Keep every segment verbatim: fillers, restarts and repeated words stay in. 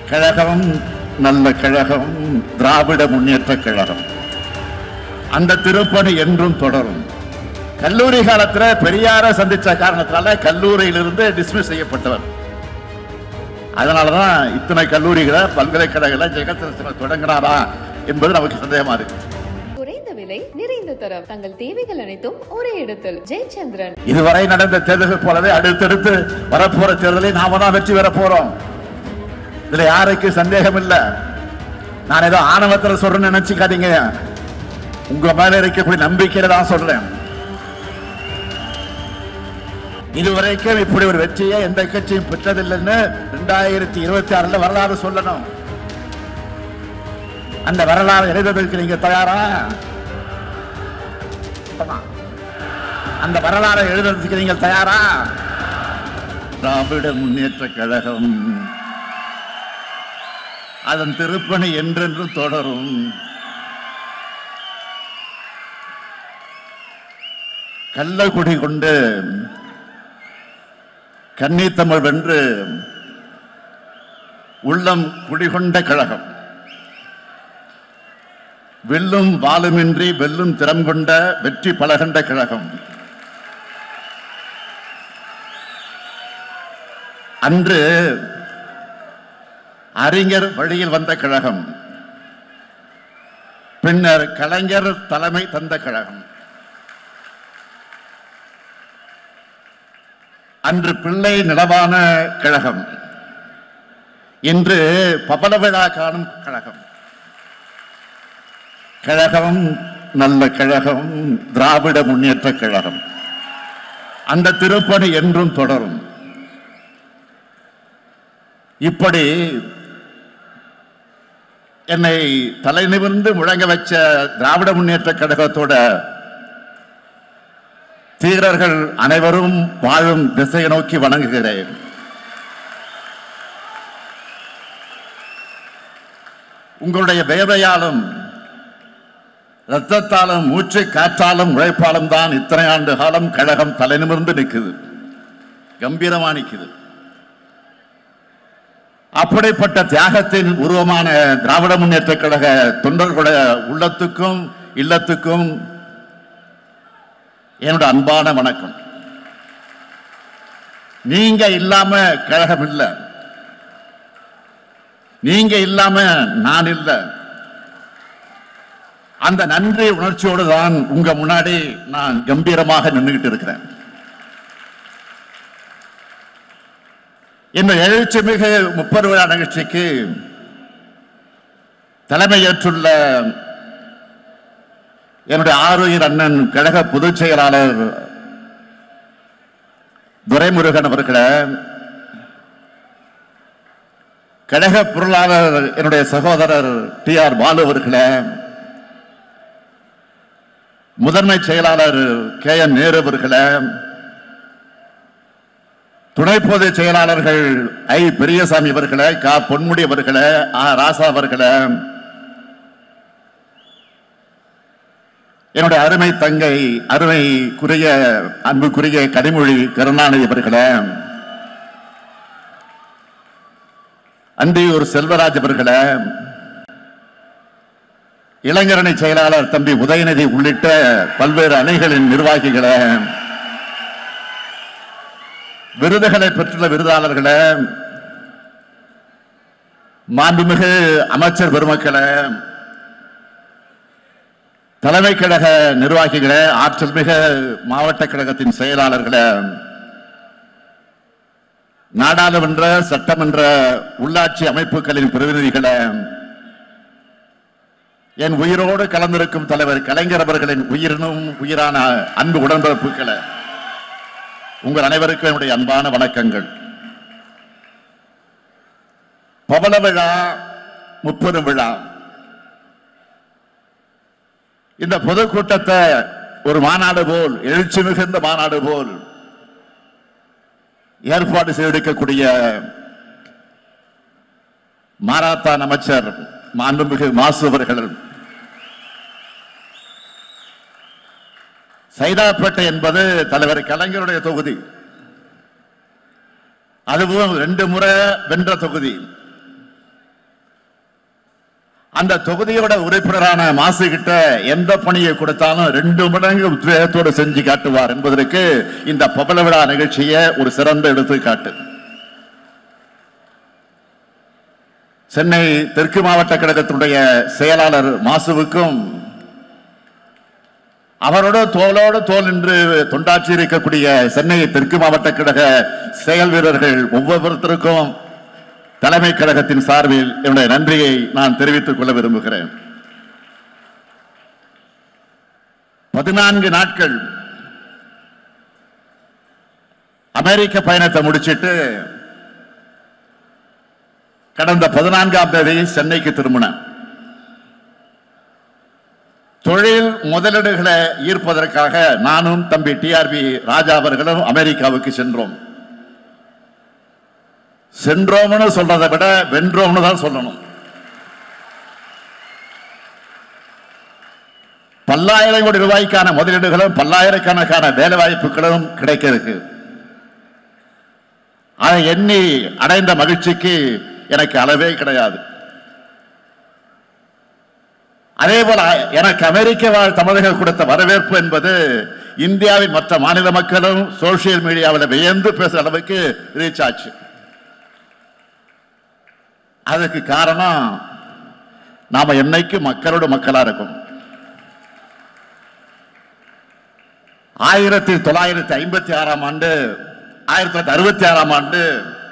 கழகம் நல்ல கழகம், திராவிட முன்னேற்ற கழகம். அந்த திருப்பணி என்றும் தொடரும். கல்லூரி காலத்தில் பெரியார சந்திச்ச காரணத்தினால கல்லூரியிலிருந்து டிஸ்மிஸ் செய்யப்பட்டவர். அதனாலதான் இத்தனை கல்லூரிகளை பல்கலைக்கழகங்களை ஜெகத் தொடங்கினாரா என்பது நமக்கு சந்தேகமா இருக்கு. குறைந்த விலை நிறைந்த தரம், தங்கள் தேவைகள் அனைத்தும் ஒரே இடத்தில். ஜெயச்சந்திரன். இதுவரை நடந்த தேர்தல்கள் போலவே அடுத்தடுத்து வரப்போற தேர்தலை நாம தான் வெற்றி பெற போறோம். இதுல யாருக்கு சந்தேகம் இல்ல. நான் ஏதோ ஆணவத்தில் சொல்றேன்னு நினைச்சுக்காதீங்க. உங்க மேல இருக்கக்கூடிய நம்பிக்கையில தான் சொல்றேன். இதுவரைக்கும் இப்படி ஒரு வெற்றியை எந்த கட்சியும் பெற்றதில்லைன்னு இரண்டாயிரத்தி இருபத்தி ஆறுல வரலாறு சொல்லணும். அந்த வரலாறு எழுதுவதற்கு நீங்க தயாரா? அந்த வரலாறு எழுதுவதற்கு நீங்கள் தயாரா? திராவிட முன்னேற்ற கழகம் அதன் திருப்பணி என்றென்றும் தொடரும். கள்ளக்குடி கொண்டு கன்னித்தமிழ் வென்று உள்ளம் குடிகொண்ட கழகம், வெல்லும் வாளுமின்றி வெல்லும் திறம் கொண்ட வெற்றி பலகண்ட கழகம். அன்று அறிஞர் வழியில் வந்த கழகம், பின்னர் கலைஞர் தலைமை தந்த கழகம். அன்று பிள்ளை நிலவான கழகம், இன்று பபல விழா காணும் கழகம். கழகம் நல்ல கழகம், திராவிட முன்னேற்ற கழகம். அந்த திருப்பணி என்றும் தொடரும். இப்படி என்னை தலை நிமிர்ந்து முழங்க வச்ச திராவிட முன்னேற்ற கழகத்தோட தீரர்கள் அனைவரும் வாழும் திசையை நோக்கி வணங்குகிறேன். உங்களுடைய வேவையாலும் இரத்தத்தாலும் மூச்சு காற்றாலும் உழைப்பாலும் தான் இத்தனை ஆண்டு காலம் கழகம் தலை நிமிர்ந்து நிற்குது, கம்பீரமா நிற்குது. அப்படிப்பட்ட தியாகத்தின் உருவமான திராவிட முன்னேற்ற கழக தொண்டர்களுடைய உள்ளத்துக்கும் இல்லத்துக்கும் என்னோட அன்பான வணக்கம். நீங்க இல்லாம கழகம் இல்லை, நீங்க இல்லாம நான் இல்லை. அந்த நன்றி உணர்ச்சியோடு தான் உங்க முன்னாடி நான் கம்பீரமாக நின்றுகிட்டு இருக்கிறேன். இந்த எழுச்சிமிகு முப்பது விழா நிகழ்ச்சிக்கு தலைமையேற்றுள்ள என்னுடைய ஆருயிர் அண்ணன் கழக பொதுச் செயலாளர் துரைமுருகன் அவர்களே, கழக பொருளாளர் என்னுடைய சகோதரர் டி ஆர் பாலு அவர்களே, முதன்மை செயலாளர் கே என் நேரு அவர்களே, துணை பொதுச் செயலாளர்கள் ஐ பெரியசாமி அவர்களே, கா பொன்முடி அவர்களே, ஆ ராசா அவர்களே, என்னுடைய அருமை தங்கை அருமைக்குரிய அன்புக்குரிய கனிமொழி கருணாநிதி அவர்களே, அந்தியூர் செல்வராஜ் அவர்களே, இளைஞரணி செயலாளர் தம்பி உதயநிதி உள்ளிட்ட பல்வேறு அணிகளின் நிர்வாகிகளே, விருதுகளை பெற்றுள்ள விருதாளர்களே, மாண்புமிகு அமைச்சர் பெருமக்களே, தலைமை கழக நிர்வாகிகளே, ஆற்றல் மிக மாவட்ட கழகத்தின் செயலாளர்களே, நாடாளுமன்ற சட்டமன்ற உள்ளாட்சி அமைப்புகளின் பிரதிநிதிகளே, என் உயிரோடு கலந்திருக்கும் தலைவர் கலைஞர் அவர்களின் உயிரினும் உயிரான அன்பு உடன்பிறப்புகளே, உங்கள் அனைவருக்கும் என்னுடைய அன்பான வணக்கங்கள். பவள விழா, முப்பது விழா, இந்த பொதுக்கூட்டத்தை ஒரு மாநாடு போல், எழுச்சி மிகுந்த மாநாடு போல் ஏற்பாடு செய்திருக்கக்கூடிய மாரத்தான் அமைச்சர் மாண்புமிகு மாசு அவர்கள், சைதாப்பேட்டை என்பது தலைவர் கலைஞருடைய தொகுதி, அதுவும் ரெண்டு முறை வென்ற தொகுதி. அந்த தொகுதியோட உறுப்பினரான மாசு கிட்ட எந்த பணியை கொடுத்தாலும் ரெண்டு மடங்கு உத்வேகத்தோடு செஞ்சு காட்டுவார் என்பதற்கு இந்த பவள விழா நிகழ்ச்சியை ஒரு சிறந்த எடுத்துக்காட்டு. சென்னை தெற்கு மாவட்ட கழகத்தினுடைய செயலாளர் மாசுவுக்கும் அவரோட தோளோடு தோல் நின்று தொண்டாற்றி இருக்கக்கூடிய சென்னை தெற்கு மாவட்ட கழக செயல் வீரர்கள் ஒவ்வொருத்தருக்கும் தலைமை கழகத்தின் சார்பில் என்னுடைய நன்றியை நான் தெரிவித்துக் கொள்ள விரும்புகிறேன். பதினான்கு நாட்கள் அமெரிக்க பயணத்தை முடிச்சிட்டு கடந்த பதினான்காம் தேதி சென்னைக்கு திரும்பினேன். தொழில் முதலீடுகளை ஈர்ப்பதற்காக நானும் தம்பி டிஆர்பி ராஜா அவர்களும் அமெரிக்காவுக்கு சென்றோம். சென்றோம்னு சொல்றதை விட வென்றோம்னு தான் சொல்லணும். பல்லாயிரம் கோடி ரூபாய்க்கான முதலீடுகளும் பல்லாயிரக்கணக்கான வேலை வாய்ப்புகளும் கிடைக்க இருக்கு. அதை எண்ணி அடைந்த மகிழ்ச்சிக்கு எனக்கு அளவே கிடையாது. அதே போல எனக்கு அமெரிக்க வாழ் தமிழர்கள் கொடுத்த வரவேற்பு என்பது இந்தியாவின் மற்ற மாநில மக்களும் சோசியல் மீடியாவில் வியந்து பேசுற அளவுக்கு ரீச் ஆச்சு. அதுக்கு காரணம் நாம என்னைக்கு மக்களோட மக்களா இருக்கும். ஆயிரத்தி தொள்ளாயிரத்தி ஐம்பத்தி ஆறாம் ஆண்டு ஆயிரத்தி தொள்ளாயிரத்தி அறுபத்தி ஆறாம் ஆண்டு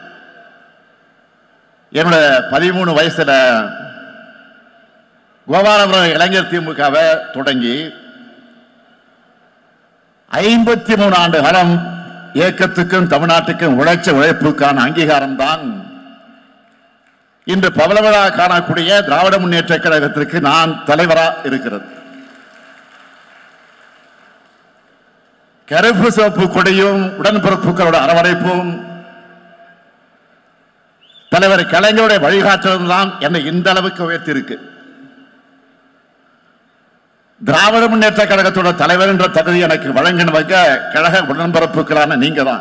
என்னோட பதிமூணு வயசுல கோபாலபுரம் இளைஞர் திமுகவை தொடங்கி ஐம்பத்தி மூணு ஆண்டு காலம் இயக்கத்துக்கும் தமிழ்நாட்டுக்கும் உழைச்ச உழைப்புக்கான அங்கீகாரம் தான் இன்று பவள விழா காணக்கூடிய திராவிட முன்னேற்ற கழகத்திற்கு நான் தலைவரா இருக்கிறது. கருப்பு சிவப்பு கொடியும் உடன்பிறப்புகளோட அரவணைப்பும் தலைவர் கலைஞருடைய வழிகாட்டுதலும் தான் என்னை இந்த அளவுக்கு உயர்த்தி இருக்கு. திராவிட முன்னேற்ற கழகத்தோட தலைவர் என்ற தகுதி எனக்கு வழங்கினவங்க கழக உடன்பிறப்புகளான நீங்க தான்.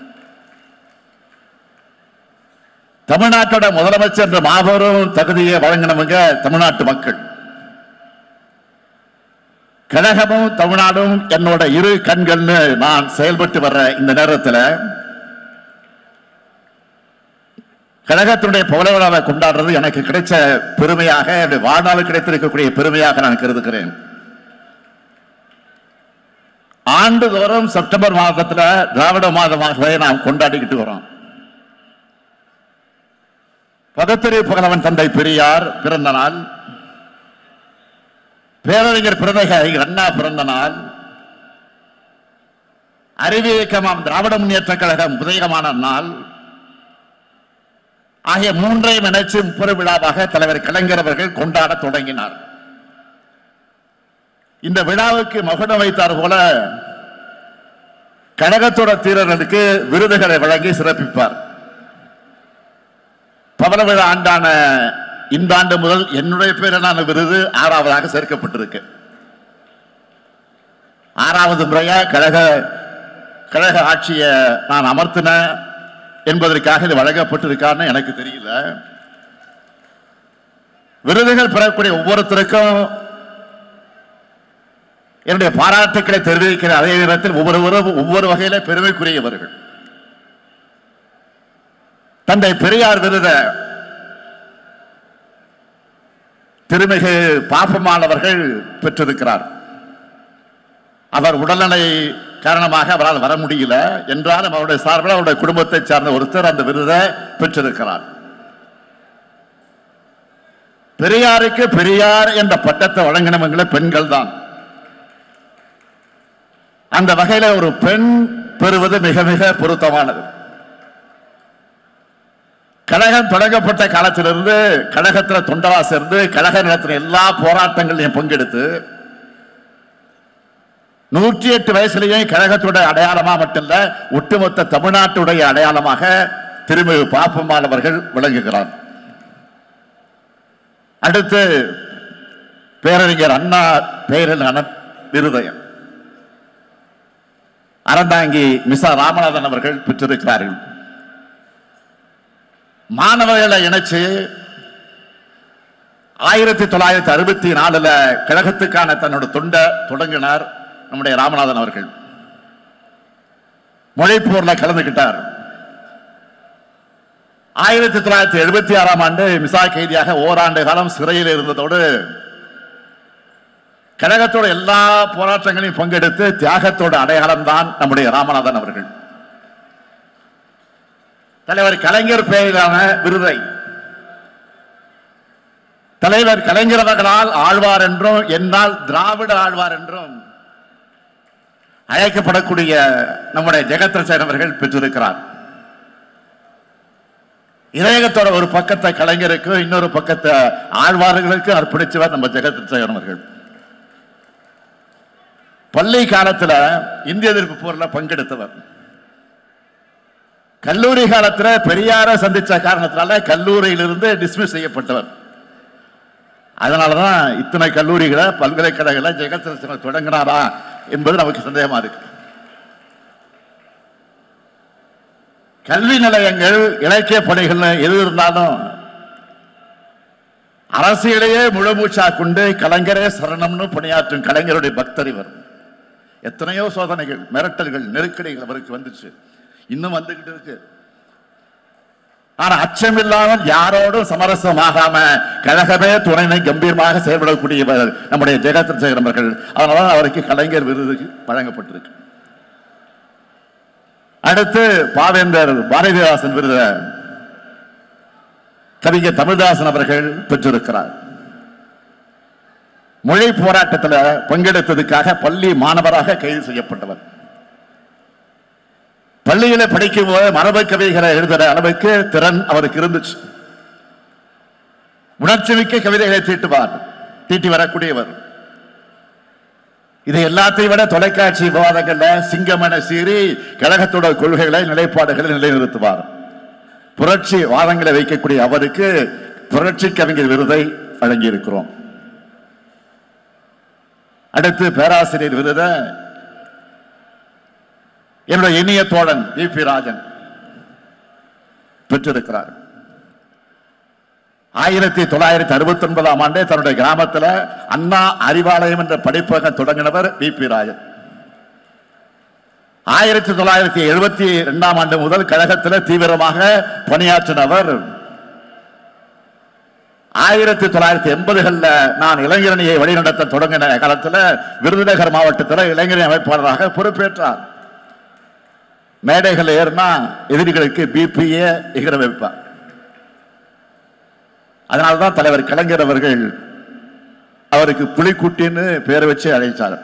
தமிழ்நாட்டோட முதலமைச்சர் என்ற மாபெரும் தகுதியை வழங்கினவங்க தமிழ்நாட்டு மக்கள். கழகமும் தமிழ்நாடும் என்னோட இரு கண்கள்னு நான் செயல்பட்டு வர்ற இந்த நேரத்தில் கழகத்தினுடைய பவள விழாவை கொண்டாடுறது எனக்கு கிடைச்ச பெருமையாக, என்னுடைய வாழ்நாள் கிடைத்திருக்கக்கூடிய பெருமையாக நான் கருதுகிறேன். ஆண்டுதோறும் செப்டம்பர் மாதத்தில் திராவிட மாதமாகவே நாம் கொண்டாடிக்கிட்டு வரோம். பதத்திரி புகழவன் தந்தை பெரியார் பிறந்த நாள், பேரறிஞர் பிறந்தகை அண்ணா பிறந்த நாள், அறிவியக்கமாம் திராவிட முன்னேற்ற கழகம் உதயமான நாள் ஆகிய மூன்றையும் நினைச்சு முப்பது விழாவாக தலைவர் கலைஞர் அவர்கள் கொண்டாட தொடங்கினார். இந்த விழாவுக்கு மகுடம் வைத்தார் போல கழகத்தோட தீரர்களுக்கு விருதுகளை வழங்கி சிறப்பிப்பார். பவள விழா ஆண்டான இந்த ஆண்டு முதல் என்னுடைய பேரிலான விருது ஆறாவதாக சேர்க்கப்பட்டிருக்கு. ஆறாவது முறையா கழக கழக ஆட்சியை நான் அமர்த்தின என்பதற்காக இது வழங்கப்பட்டிருக்கான்னு எனக்கு தெரியல. விருதுகள் பெறக்கூடிய ஒவ்வொருத்தருக்கும் என்னுடைய பாராட்டுக்களை தெரிவிக்கிற அதே நேரத்தில் ஒவ்வொருவரும் ஒவ்வொரு வகையில பெருமைக்குரியவர்கள். தந்தை பெரியார் விருத திருமிகு பாப்பமானவர்கள் பெற்றிருக்கிறார். அவர் உடல்நிலை காரணமாக அவரால் வர முடியல என்றாலும் அவருடைய சார்பில் அவருடைய குடும்பத்தை சார்ந்த ஒருத்தர் அந்த விருதை பெற்றிருக்கிறார். பெரியாருக்கு பெரியார் என்ற பட்டத்தை வழங்கினவங்களே பெண்கள் தான். அந்த வகையில ஒரு பெண் பெறுவது மிக மிக பொருத்தமானது. கழகம் தொடங்கப்பட்ட காலத்திலிருந்து கழகத்தில் தொண்டவா சேர்ந்து கழக நடத்தின எல்லா போராட்டங்களையும் பங்கெடுத்து நூற்றி எட்டு வயசுலேயும் கழகத்துடைய அடையாளமா மட்டுமல்ல ஒட்டுமொத்த தமிழ்நாட்டுடைய அடையாளமாக திருமிகு பாப்பம்மாள் அவர்கள் விளங்குகிறார். அடுத்து பேரறிஞர் அண்ணா பெயரிலான விருதயம் அறந்தாங்கி மிசா ராமநாதன் அவர்கள் பெற்றிருக்கிறார்கள். மாணவர்களை இணைச்சு ஆயிரத்தி தொள்ளாயிரத்தி அறுபத்தி நாலுல கழகத்துக்கான தன்னோட தொண்டை தொடங்கினார் நம்முடைய ராமநாதன் அவர்கள். மொழிப்போர்ல கலந்துகிட்டார். ஆயிரத்தி தொள்ளாயிரத்தி எழுபத்தி ஆறாம் ஆண்டு மிசா கைதியாக ஓராண்டு காலம் சிறையில் இருந்ததோடு கழகத்தோட எல்லா போராட்டங்களையும் பங்கெடுத்து தியாகத்தோட அடையாளம் தான் நம்முடைய ராமநாதன் அவர்கள். தலைவர் கலைஞர் பெயரிலான விருதை தலைவர் கலைஞர் அவர்களால் ஆழ்வார் என்றும் என்னால் திராவிட ஆழ்வார் என்றும் அழைக்கப்படக்கூடிய நம்முடைய ஜெகத்ரட்சகன் அவர்கள் பெற்றிருக்கிறார். இளையகத்தோட ஒரு பக்கத்தை கலைஞருக்கு, இன்னொரு பக்கத்தை ஆழ்வார்களுக்கு அர்ப்பணிச்சவர் நம்ம ஜெகத்ரட்சகன் அவர்கள். பள்ளி காலத்தில் இந்திய எதிர்ப்பு போரில் பங்கெடுத்தவர். கல்லூரி காலத்தில் பெரியார சந்திச்ச காரணத்தினால கல்லூரியிலிருந்து டிஸ்மிஸ் செய்யப்பட்டவர். அதனாலதான் இத்தனை கல்லூரிகளை பல்கலைக்கழகங்களை ஜெகத்ரட்சகன் தொடங்கினாரா என்பது நமக்கு சந்தேகமா இருக்கு. கல்வி நிலையங்கள், இலக்கிய பணிகள் எது இருந்தாலும் அரசியலையே முழு மூச்சா கொண்டு கலைஞரே சரணம்னு பணியாற்றும் கலைஞருடைய பக்தர் இவர். எத்தனையோ சோதனைகள், மிரட்டல்கள், நெருக்கடிகள் அவருக்கு வந்துச்சு, இன்னும் வந்துகிட்டு இருக்கு. ஆனா அச்சமில்லாமல் யாரோடும் சமரசமாகாம கழகமே துணைனை கம்பீரமாக செயல்படக்கூடியவர் நம்முடைய ஜெகத்ரட்சகன் அவர்கள். அதனால அவருக்கு கலைஞர் விருது வழங்கப்பட்டிருக்கு. அடுத்து பாவேந்தர் பாரதிதாசன் விருது கவிஞர் தமிழ்தாசன் அவர்கள் பெற்றிருக்கிறார். மொழி போராட்டத்தில் பங்கெடுத்ததுக்காக பள்ளி மாணவராக கைது செய்யப்பட்டவர். பள்ளியில படிக்கும் போது மரபு கவிதைகளை எழுதுற அளவுக்கு திறன் அவருக்கு இருந்துச்சு. உணர்ச்சி மிக்க கவிதைகளை தீட்டுவார், தீட்டி வரக்கூடியவர். இதை எல்லாத்தையும் விட தொலைக்காட்சி விவாதங்கள்ல சிங்கமன சீறி கழகத்தோட கொள்கைகளை, நிலைப்பாடுகளை நிலைநிறுத்துவார். புரட்சி வாதங்களை வைக்கக்கூடிய அவருக்கு புரட்சி கவிஞர் விருதை வழங்கி இருக்கிறோம். அடுத்து பேராசிரியர் விருதை என்னுடைய இனிய தோழன் வி பி ராஜன் பெற்றிருக்கிறார். ஆயிரத்தி தொள்ளாயிரத்தி அறுபத்தி ஒன்பதாம் ஆண்டு தன்னுடைய கிராமத்தில் அண்ணா அறிவாலயம் என்ற படிப்பகம் தொடங்கினவர் வி பி ராஜன். ஆயிரத்தி தொள்ளாயிரத்தி எழுபத்தி இரண்டாம் ஆண்டு முதல் கழகத்தில் தீவிரமாக பணியாற்றினவர். ஆயிரத்தி தொள்ளாயிரத்தி எண்பதுகள்ல நான் இளைஞரணியை வழிநடத்த தொடங்கின காலத்தில் விருதுநகர் மாவட்டத்தில் இளைஞரணி அமைப்பாளராக பொறுப்பேற்றார். மேடைகள் ஏறினா எதிரிகளுக்கு பிபிஏ எகிர வைப்பார். அதனால்தான் தலைவர் கலைஞர் அவர்கள் அவருக்கு புலிக்குட்டின்னு பேர் வச்சு அழைத்தார்.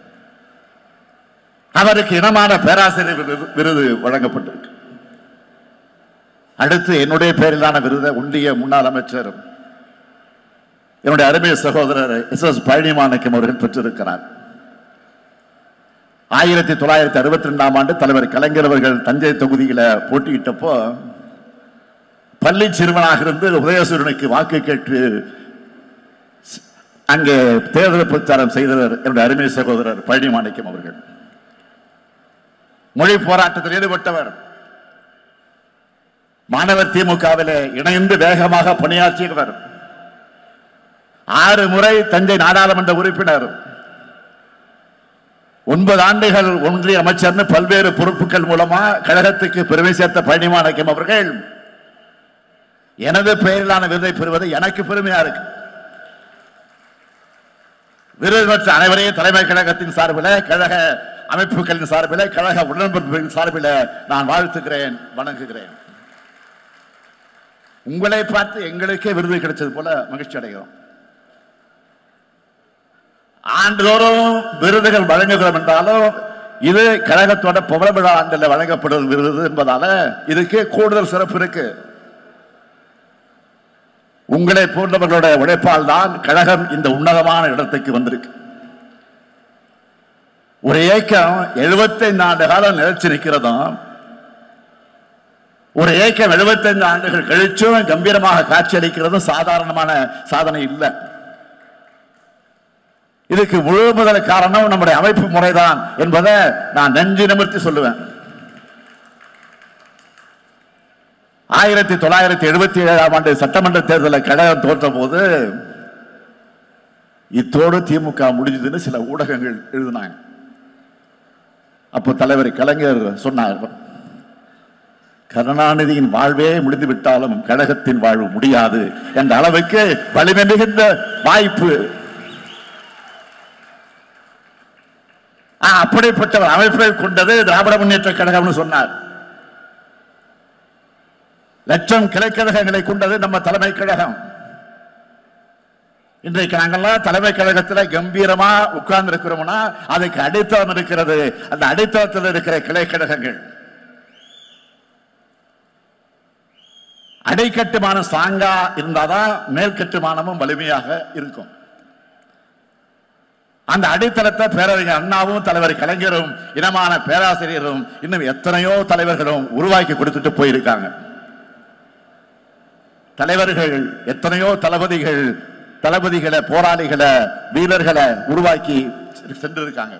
அவருக்கு இனமான பேராசிரியர் விருது வழங்கப்பட்டிருக்கு. அடுத்து என்னுடைய பெயரிலான விருதை ஒன்றிய முன்னாள் அமைச்சர் என்னுடைய அருமை சகோதரர் எஸ் எஸ் பழனிமாணிக்கம் அவர்கள் பெற்றிருக்கிறார். ஆயிரத்தி தொள்ளாயிரத்தி அறுபத்தி ரெண்டாம் ஆண்டு தலைவர் கலைஞர் அவர்கள் தஞ்சை தொகுதியில போட்டியிட்டப்போ பள்ளி சிறுவனாக இருந்து உதயசூரனுக்கு வாக்கு கேட்டு அங்கே தேர்தல் பிரச்சாரம் செய்தவர் என்னுடைய அருமை சகோதரர் பழனிமாணிக்கம் அவர்கள். மொழி போராட்டத்தில் ஈடுபட்டவர். மாணவர் திமுகவில் இணைந்து வேகமாக பணியாற்றியவர். ஆறு முறை தஞ்சை நாடாளுமன்ற உறுப்பினர், ஒன்பது ஆண்டுகள் ஒன்றிய அமைச்சர், பல்வேறு பொறுப்புகள் மூலமா கழகத்துக்கு பெருமை சேர்த்த பழனிமாணிக்கம் அவர்கள் எனது பெயரிலான விருதை பெறுவது எனக்கு பெருமையா இருக்கு. விருது பெற்ற அனைவரையும் தலைமை கழகத்தின் சார்பில், கழக அமைப்புகளின் சார்பில், கழக உடன்பிறப்புகளின் சார்பில் நான் வாழ்த்துக்கிறேன், வணங்குகிறேன். உங்களை பார்த்து எங்களுக்கே விருது கிடைச்சது போல மகிழ்ச்சி அடைகிறோம். ஆண்டுதோறும் விருதுகள் வழங்குகிறோம் என்றாலும் இது கழகத்தோட புகழ விழா ஆண்டில் வழங்கப்படும் விருது என்பதால இதுக்கு கூடுதல் சிறப்பு இருக்கு. உங்களை போன்றவர்களோட உழைப்பால் தான் கழகம் இந்த உன்னதமான இடத்துக்கு வந்திருக்கு. ஒரு இயக்கம் எழுபத்தி ஐந்து ஆண்டு காலம் நிலைச்சு நிற்கிறதும், ஒரு இயக்கம் எழுபத்தி ஐந்து ஆண்டுகள் கழிச்சும் கம்பீரமாக காட்சியளிக்கிறதும் சாதாரணமான சாதனை இல்லை. இதுக்கு முழு முதல் காரணம் நம்முடைய அமைப்பு முறைதான் என்பதை நான் நெஞ்சு நிமிர்த்தி சொல்லுவேன். ஆயிரத்தி தொள்ளாயிரத்தி எழுபத்தி ஏழாம் ஆண்டு சட்டமன்ற தேர்தலில் கழகம் தோற்ற போது இத்தோடு திமுக முடிஞ்சதுன்னு சில ஊடகங்கள் எழுதினாங்க. அப்போ தலைவர் கலைஞர் சொன்னார், கருணாநிதியின் வாழ்வே முடிந்து விட்டாலும் கழகத்தின் வாழ்வு முடியாது என்ற அளவுக்கு வலிமை மிகுந்த வாய்ப்பு. அப்படிப்பட்ட அமைப்பை கொண்டது திராவிட முன்னேற்ற கழகம்னு சொன்னார். லட்சம் கிளைக்கழகங்களை கொண்டது நம்ம தலைமை கழகம். இன்றைக்கு நாங்கள்லாம் தலைமை கழகத்தில் கம்பீரமா உட்கார்ந்து இருக்கிறோம்னா அதுக்கு அடித்தளம் இருக்கிறது. அந்த அடித்தளத்தில் இருக்கிற கிளைக்கழகங்கள் அடைக்கட்டுமானம் ஸ்ட்ராங்கா இருந்தாதான் மேல் கட்டுமானமும் வலிமையாக இருக்கும். அந்த அடித்தளத்தை பேரறிஞர் அண்ணாவும் தலைவர் கலைஞரும் இனமான பேராசிரியரும் இன்னும் எத்தனையோ தலைவர்களும் உருவாக்கி கொடுத்துட்டு போயிருக்காங்க. தலைவர்கள் எத்தனையோ தளபதிகள் தளபதிகளை போராளிகளை வீரர்களை உருவாக்கி சென்றிருக்காங்க.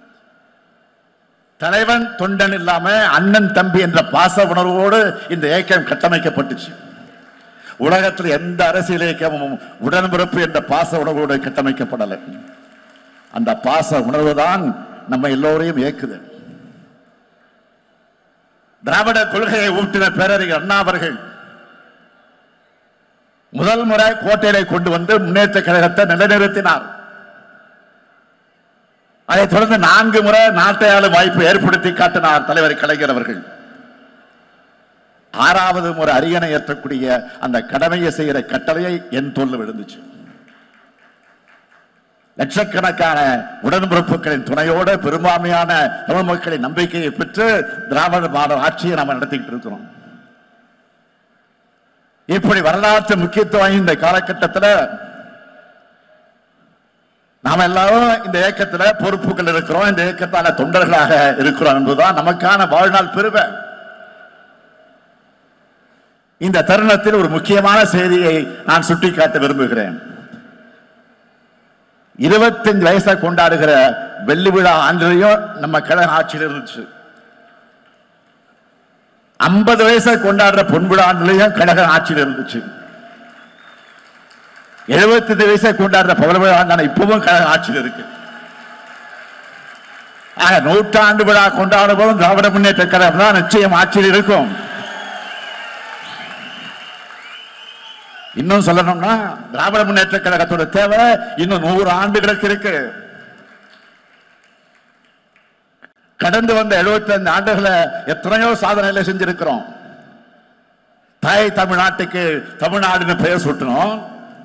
தலைவன் தொண்டன் இல்லாம அண்ணன் தம்பி என்ற பாச உணர்வோடு இந்த இயக்கம் கட்டமைக்கப்பட்டுச்சு. உலகத்தில் எந்த அரசியல் இயக்கமும் உடன்பிறப்பு என்ற பாச உணர்வோடு கட்டமைக்கப்படலை. அந்த பாச உணர்வு தான் நம்ம எல்லோரையும் இயக்குது. திராவிட கொள்கையை ஊட்டின பேரறிஞர் அண்ணா அவர்கள் முதல் முறை கோட்டையை கொண்டு வந்து முன்னேற்ற கழகத்தை நிலைநிறுத்தினார். அதைத் தொடர்ந்து நான்கு முறை நாட்டை ஆளும் வாய்ப்பு ஏற்படுத்தி காட்டினார் தலைவர் கலைஞர் அவர்கள். ஆறாவது முறை அரியணை ஏற்றக்கூடிய அந்த கடமையை செய்கிற கட்டளையை என் தோல்ல விழுந்துச்சு. லட்சக்கணக்கான உடன்பிறப்புகளின் துணையோடு பெரும்பான்மையான தமிழ் மக்களின் நம்பிக்கையை பெற்று திராவிட மாடல் ஆட்சியை நாம் நடத்திக்கிட்டு இருக்கிறோம். இப்படி வரலாற்று முக்கியத்துவம் இந்த காலகட்டத்தில் நாம எல்லாரும் இந்த இயக்கத்தில் பொறுப்புகள் இருக்கிறோம். இந்த இயக்கத்தால தொண்டர்களாக இருக்கிறோம் என்பதுதான் நமக்கான வாழ்நாள் பெருமை. இந்த தருணத்தில் ஒரு முக்கியமான செய்தியை நான் சுட்டிக்காட்ட விரும்புகிறேன். இருபத்தஞ்சு வயசை கொண்டாடுகிற வெள்ளி விழா ஆண்டிலையும் நம்ம கழக ஆட்சியில் இருந்துச்சு. ஐம்பது வயசை கொண்டாடுற பொன் விழா ஆண்டிலையும் கழக ஆட்சியில் இருந்துச்சு. எழுபத்தி ஐந்து வயசை கொண்டாடுற பவள விழா ஆண்டான இப்பவும் கழக ஆட்சியில் இருக்கு. ஆக நூற்றாண்டு விழா கொண்டாடும் போதும் திராவிட முன்னேற்ற கழகம் தான் நிச்சயம் ஆட்சியில் இருக்கும். இன்னும் சொல்லணும்னா திராவிட முன்னேற்ற கழகத்தோட தேவை இன்னும் நூறு ஆண்டுகளுக்கு இருக்கு. கடந்து வந்த எழுபத்தி ஐந்து ஆண்டுகளை எத்தனையோ சாதனைகளை செஞ்சிருக்கிறோம். தாய் தமிழ்நாட்டுக்கு தமிழ்நாடுன்னு பெயர் சூட்டணும்.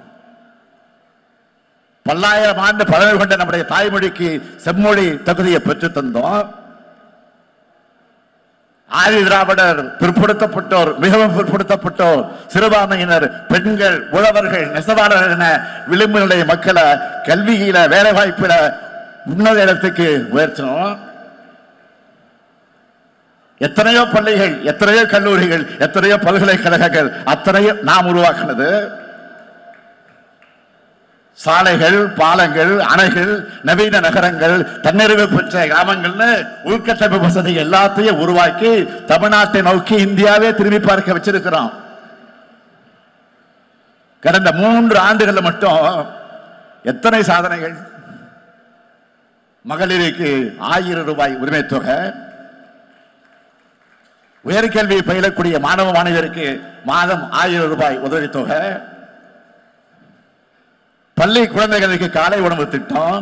பல்லாயிரம் ஆண்டு பழமை கொண்ட நம்முடைய தாய்மொழிக்கு செம்மொழி தகுதியை பெற்று தந்தோம். ஆதி திராவிடர், பிற்படுத்தப்பட்டோர், மிகவும் பிற்படுத்தப்பட்டோர், சிறுபான்மையினர், பெண்கள், உழவர்கள், நெசவாளர்கள் என விளிம்பு நிலை மக்களை கல்வியில வேலை வாய்ப்பில உன்னத இடத்துக்கு உயர்த்தணும். எத்தனையோ பள்ளிகள், எத்தனையோ கல்லூரிகள், எத்தனையோ பல்கலைக்கழகங்கள் அத்தனையும் நாம் உருவாக்கினது. சாலைகள், பாலங்கள், அணைகள், நவீன நகரங்கள், தன்னிறைவு பெற்ற கிராமங்கள்னு உள்கட்டமைப்பு வசதி எல்லாத்தையும் உருவாக்கி தமிழ்நாட்டை நோக்கி இந்தியாவே திரும்பி பார்க்க வச்சிருக்கிறோம். கடந்த மூன்று ஆண்டுகள் மட்டும் எத்தனை சாதனைகள்! மகளிருக்கு ஆயிரம் ரூபாய் உரிமை தொகை, உயர்கல்வி பயிலக்கூடிய மாணவ மாணவியருக்கு மாதம் ஆயிரம் ரூபாய் உதவித்தொகை, பள்ளி குழந்தைகளுக்கு காலை உணவு திட்டம்,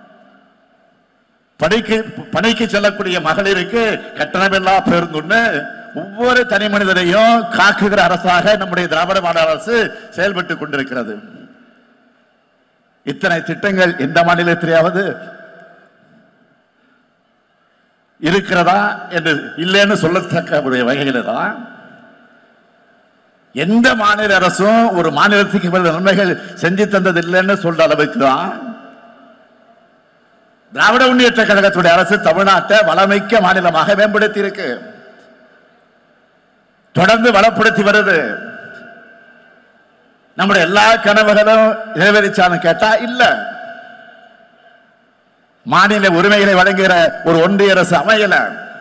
பணிக்கு பணிக்கு செல்லக்கூடிய மகளிருக்கு கட்டணமில்லா பேருந்து, ஒவ்வொரு தனி மனிதரையும் காக்குகிற அரசாக நம்முடைய திராவிட மாடல் அரசு செயல்பட்டுக் கொண்டிருக்கிறது. இத்தனை திட்டங்கள் எந்த மாநிலத்திலேயாவது இருக்கிறதா என்று இல்லைன்னு சொல்லத்தக்க வகையில் தான் எந்த மாநில அரசும் ஒரு மாநிலத்துக்கு நன்மைகள் செஞ்சு தந்தது இல்லைன்னு சொல்ற அளவுக்கு தான் திராவிட முன்னேற்ற கழகத்துடைய அரசு தமிழ்நாட்டை வளமிக்க மாநிலமாக மேம்படுத்தி இருக்கு, தொடர்ந்து வளப்படுத்தி வருது. நம்முடைய எல்லா கனவுகளும் நிறைவேறிச்சான்னு கேட்டா இல்ல. மாநில உரிமைகளை வழங்குகிற ஒரு ஒன்றிய அரசு அமையல.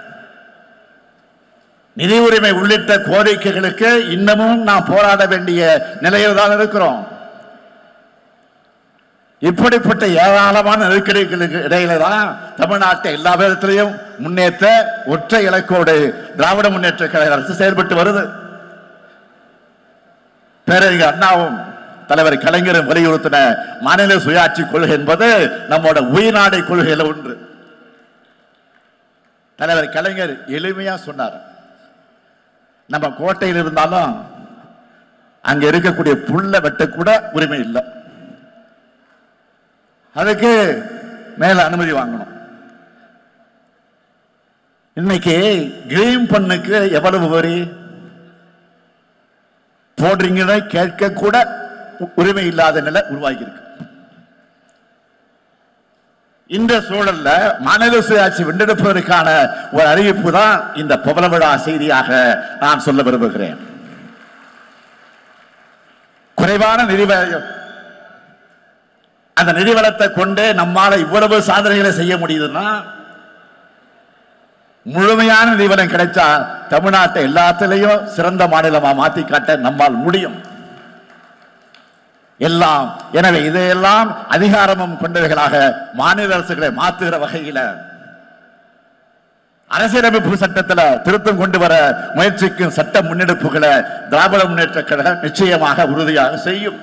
நிதி உரிமை உள்ளிட்ட கோரிக்கைகளுக்கு இன்னமும் நாம் போராட வேண்டிய நிலையில் தான் இருக்கிறோம். இப்படிப்பட்ட ஏராளமான நெருக்கடிகளுக்கு இடையில தான் தமிழ்நாட்டை எல்லா விதத்திலையும் முன்னேற்ற ஒற்றை இலக்கோடு திராவிட முன்னேற்ற கழக அரசு செயல்பட்டு வருது. பேரறிஞர் அண்ணாவும் தலைவர் கலைஞரும் வலியுறுத்தின மாநில சுயாட்சி கொள்கை என்பது நம்மோட உயிர்நாடை கொள்கையில ஒன்று. தலைவர் கலைஞர் எளிமையா சொன்னார், நம்ம கோட்டையில் இருந்தாலும் அங்க இருக்கக்கூடிய புல்ல வெட்ட கூட உரிமை இல்லை, அதுக்கு மேல அனுமதி வாங்கணும். இன்னைக்கு கிரீன் பண்ணுக்கு எவ்வளவு வரி போடுறீங்கன்னு கேட்க கூட உரிமை இல்லாத நிலை உருவாகி இருக்கு. இந்த சூழல்ல மாநில சுயாட்சி வென்றெடுப்பதற்கான ஒரு அறிவிப்பு தான் இந்த பவள விழா செய்தியாக நான் சொல்ல விரும்புகிறேன். குறைவான நிதி அந்த நிதி வளத்தை கொண்டு நம்மால இவ்வளவு சாதனைகளை செய்ய முடியுதுன்னா, முழுமையான நிதி வளம் கிடைச்சா தமிழ்நாட்டை எல்லாத்திலையும் சிறந்த மாநிலமா மாத்தி காட்ட நம்மால் முடியும். எல்லாம் எனவே இதையெல்லாம் அதிகாரமும் கொண்டவைகளாக மாநில அரசுகளை மாற்றுகிற வகையில அரசியலமைப்பு சட்டத்தில் திருத்தம் கொண்டு வர முயற்சிக்கும் சட்ட முன்னெடுப்புகளை திராவிட முன்னேற்ற கழகம் நிச்சயமாக உறுதியாக செய்யும்.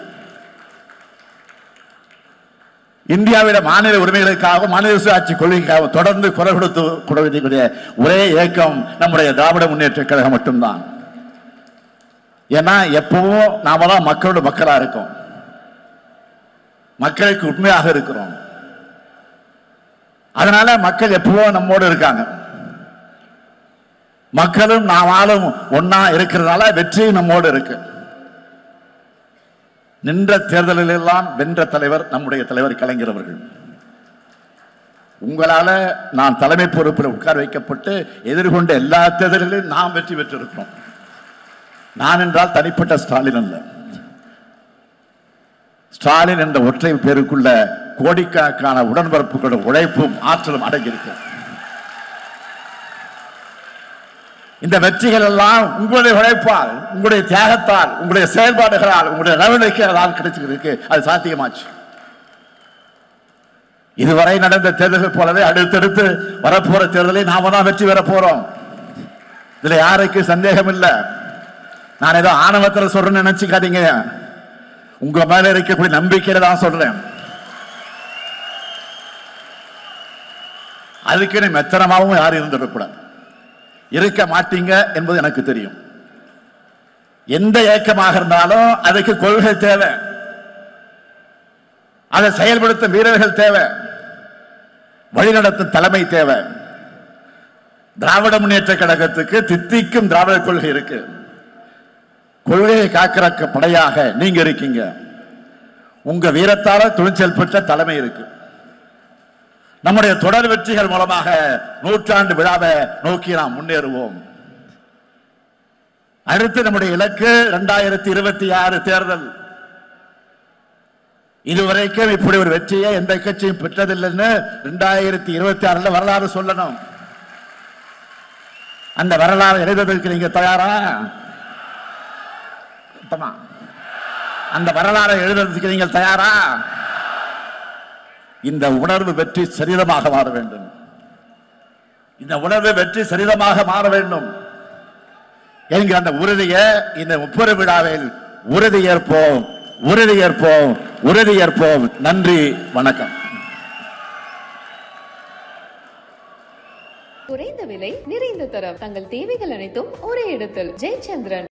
இந்தியாவில மாநில உரிமைகளுக்காக மாநில சுயாட்சி கொள்கைக்காக தொடர்ந்து குரல் கொடுத்து கொடுக்கக்கூடிய ஒரே இயக்கம் நம்முடைய திராவிட முன்னேற்ற கழகம் மட்டும்தான். ஏன்னா எப்பவும் நாம தான் மக்களோட மக்களா இருக்கோம், மக்களுக்கு உண்மையாக இருக்கிறோம். அதனால மக்கள் எப்பவும் நம்மோடு இருக்காங்க. மக்களும் நாமாலும் ஒன்னா இருக்கிறதால வெற்றி நம்மோடு இருக்கு. நின்ற தேர்தலில் எல்லாம் வென்ற தலைவர் நம்முடைய தலைவர் கலைஞர் அவர்கள். உங்களால நான் தலைமை பொறுப்பில் உட்கார வைக்கப்பட்டு எதிர்கொண்ட எல்லா தேர்தலிலும் நாம் வெற்றி பெற்றிருக்கிறோம். நான் என்றால் தனிப்பட்ட ஸ்டாலின் அல்ல, ஸ்டாலின் என்ற ஒற்றை பேருக்குள்ள கோடிக்கணக்கான உடன்பரப்புகளோட உழைப்பும் ஆற்றலும் அடங்கியிருக்கு. இந்த வெற்றிகள் எல்லாம் உங்களுடைய உழைப்பால், உங்களுடைய தியாகத்தால், உங்களுடைய செயல்பாடுகளால், உங்களுடைய நடவடிக்கைகளால் கிடைச்சிருக்கு. அது சாத்தியமாச்சு. இதுவரை நடந்த தேர்தல்கள் போலவே அடுத்தடுத்து வரப்போற தேர்தலை நாம தான் வெற்றி பெற போறோம். இதுல யாருக்கு சந்தேகம் இல்லை. நான் ஏதோ ஆணவத்தில் சொல்றேன்னு நினைச்சுக்காதீங்க, உங்க மேல இருக்கக்கூடிய நம்பிக்கையில தான் சொல்றேன். அதுக்கு மெத்தனமாவும் யாரும் இருந்துடக்கூடாது, இருக்க மாட்டீங்க என்பது எனக்கு தெரியும். எந்த இயக்கமாக இருந்தாலும் அதுக்கு கொள்கை தேவை, அதை செயல்படுத்தும் வீரர்கள் தேவை, வழிநடத்தும் தலைமை தேவை. திராவிட முன்னேற்ற கழகத்துக்கு தித்திக்கும் திராவிட கொள்கை இருக்கு. கொள்கையை காக்கிற படையாக நீங்க இருக்கீங்க. உங்க வீரத்தால துணிச்சல் பெற்ற தலைமை இருக்கு. நம்முடைய தொடர் வெற்றிகள் மூலமாக நூற்றாண்டு விழாவை நோக்கி நாம் முன்னேறுவோம். அடுத்து நம்முடைய இலக்கு இரண்டாயிரத்தி இருபத்தி ஆறு தேர்தல். இதுவரைக்கும் இப்படி ஒரு வெற்றியை எந்த கட்சியும் பெற்றதில்லைன்னு இரண்டாயிரத்தி இருபத்தி ஆறுல வரலாறு சொல்லணும். அந்த வரலாறு எழுதுவதற்கு நீங்க தயாரா? அந்த வரலாறு எழுதுவதற்கு நீங்கள் தயாரா? இந்த உணர்வு வெற்றி சரிதமாக மாற வேண்டும். இந்த உணர்வு வெற்றி சரிதமாக மாற வேண்டும் என்கிற அந்த உறுதியை இந்த முப்பெரு விழாவில் உறுதியேற்போம், உறுதியேற்போம், உறுதியேற்போம். நன்றி, வணக்கம். குறைந்த விலை, நிறைந்த தரம், தங்கள் தேவைகள் அனைத்தும் ஒரே இடத்தில். ஜெயச்சந்திரன்.